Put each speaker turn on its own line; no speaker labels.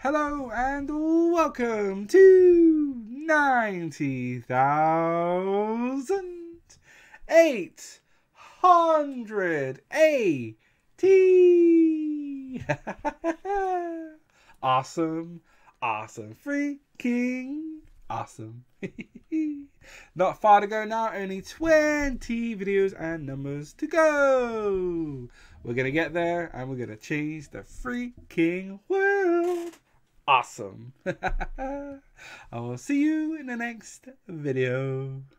Hello and welcome to 90,880. Awesome, awesome, freaking awesome. Not far to go now, only 20 videos and numbers to go. We're gonna get there and we're gonna change the freaking world. Awesome. I will see you in the next video.